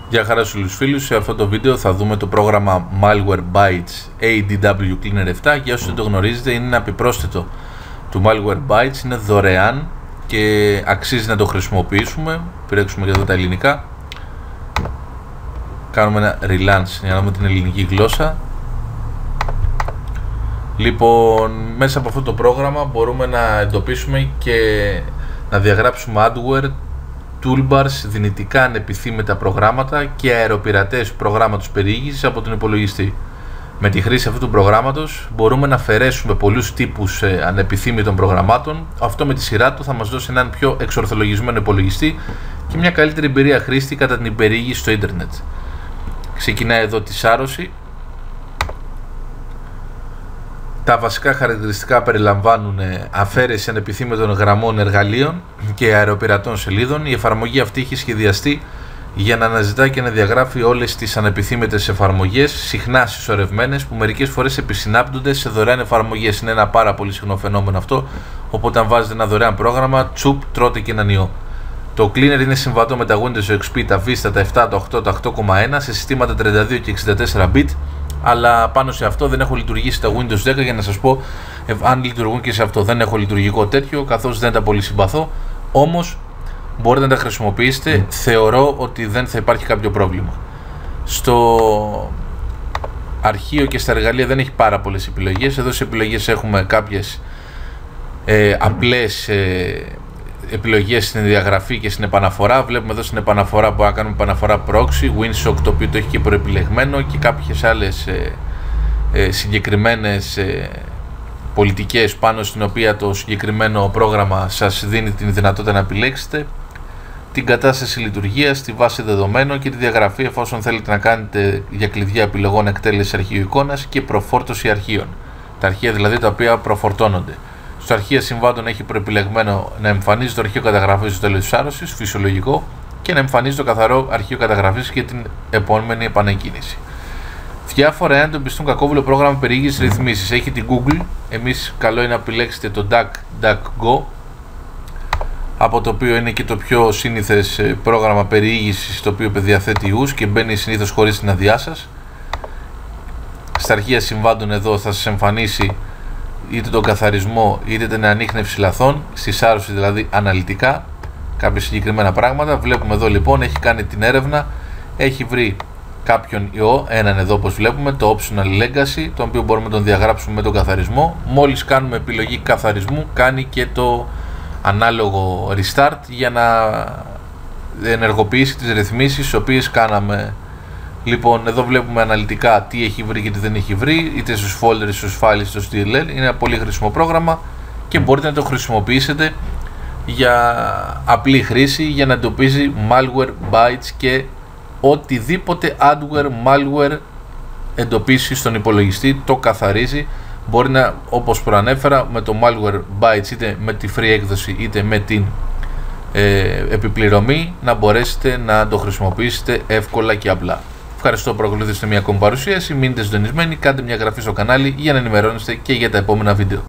Γεια χαρά σε όλους τους φίλους. Σε αυτό το βίντεο θα δούμε το πρόγραμμα Malwarebytes ADW Cleaner 7. Για όσοι δεν το γνωρίζετε, είναι ένα επιπρόσθετο του Malwarebytes. Είναι δωρεάν και αξίζει να το χρησιμοποιήσουμε. Πειράξουμε και εδώ τα ελληνικά. Κάνουμε ένα relaunch για να δούμε την ελληνική γλώσσα. Λοιπόν, μέσα από αυτό το πρόγραμμα μπορούμε να εντοπίσουμε και να διαγράψουμε adware, toolbars, δυνητικά ανεπιθύμητα προγράμματα και αεροπειρατές προγράμματος περιήγησης από τον υπολογιστή. Με τη χρήση αυτού του προγράμματος μπορούμε να αφαιρέσουμε πολλούς τύπους ανεπιθύμητων προγραμμάτων. Αυτό με τη σειρά του θα μας δώσει έναν πιο εξορθολογισμένο υπολογιστή και μια καλύτερη εμπειρία χρήστη κατά την περιήγηση στο ίντερνετ. Ξεκινάει εδώ τη σάρωση. Τα βασικά χαρακτηριστικά περιλαμβάνουν αφαίρεση ανεπιθύμητων γραμμών εργαλείων και αεροπειρατών σελίδων. Η εφαρμογή αυτή έχει σχεδιαστεί για να αναζητά και να διαγράφει όλες τις ανεπιθύμητες εφαρμογές, συχνά συσσωρευμένες, που μερικές φορές επισυνάπτονται σε δωρεάν εφαρμογές. Είναι ένα πάρα πολύ συχνό φαινόμενο αυτό. Οπότε, αν βάζετε ένα δωρεάν πρόγραμμα, τσουπ, τρώτε και έναν ιό. Το Cleaner είναι συμβατό με τα Windows XP, τα Vista, τα 7, τα 8, τα 8,1 σε συστήματα 32 και 64 bit. Αλλά πάνω σε αυτό δεν έχω λειτουργήσει τα Windows 10 για να σας πω αν λειτουργούν και σε αυτό. Δεν έχω λειτουργικό τέτοιο, καθώς δεν τα πολύ συμπαθώ. Όμως μπορείτε να τα χρησιμοποιήσετε. Θεωρώ ότι δεν θα υπάρχει κάποιο πρόβλημα. Στο αρχείο και στα εργαλεία δεν έχει πάρα πολλές επιλογές. Εδώ σε επιλογές έχουμε κάποιες απλές επιλογές στην διαγραφή και στην επαναφορά. Βλέπουμε εδώ στην επαναφορά μπορούμε να κάνουμε επαναφορά proxy, WinSock, το οποίο το έχει και προεπιλεγμένο, και κάποιες άλλες συγκεκριμένες πολιτικές πάνω στην οποία το συγκεκριμένο πρόγραμμα σας δίνει την δυνατότητα να επιλέξετε, την κατάσταση λειτουργίας, τη βάση δεδομένων και τη διαγραφή εφόσον θέλετε να κάνετε για κλειδιά επιλογών εκτέλεση αρχείου εικόνας και προφόρτωση αρχείων. Τα αρχεία δηλαδή τα οποία προφορτώνονται. Στο αρχείο συμβάντων έχει προεπιλεγμένο να εμφανίζει το αρχείο καταγραφής στο τέλος της σάρωσης, φυσιολογικό, και να εμφανίζει το καθαρό αρχείο καταγραφής και την επόμενη επανεκκίνηση. Διάφορα εάν το εμπιστούν κακόβουλο πρόγραμμα περιήγησης ρυθμίσεις. Έχει την Google. Εμείς καλό είναι να επιλέξετε το DuckDuckGo, από το οποίο είναι και το πιο σύνηθες πρόγραμμα περιήγησης, το οποίο διαθέτει ιούς και μπαίνει συνήθως χωρίς την αδειά σας. Στα αρχεία συμβάντων εδώ θα σας εμφανίσει είτε τον καθαρισμό είτε την ανίχνευση λαθών, στη σάρωση δηλαδή αναλυτικά κάποια συγκεκριμένα πράγματα. Βλέπουμε εδώ λοιπόν έχει κάνει την έρευνα, έχει βρει κάποιον ιό, έναν εδώ όπως βλέπουμε, το Optional Legacy, το οποίο μπορούμε να τον διαγράψουμε με τον καθαρισμό. Μόλις κάνουμε επιλογή καθαρισμού κάνει και το ανάλογο restart για να ενεργοποιήσει τις ρυθμίσεις τις οποίες κάναμε. Λοιπόν, εδώ βλέπουμε αναλυτικά τι έχει βρει και τι δεν έχει βρει, είτε στους folders, στους files, στο DLL. Είναι ένα πολύ χρήσιμο πρόγραμμα και μπορείτε να το χρησιμοποιήσετε για απλή χρήση, για να εντοπίζει malware, bytes και οτιδήποτε adware, malware εντοπίσει στον υπολογιστή, το καθαρίζει. Μπορεί να, όπως προανέφερα, με το malware bytes, είτε με τη free έκδοση είτε με την επιπληρωμή, να μπορέσετε να το χρησιμοποιήσετε εύκολα και απλά. Ευχαριστώ που παρακολουθήσατε μια ακόμη παρουσίαση. Μείνετε συντονισμένοι, κάντε μια εγγραφή στο κανάλι για να ενημερώνεστε και για τα επόμενα βίντεο.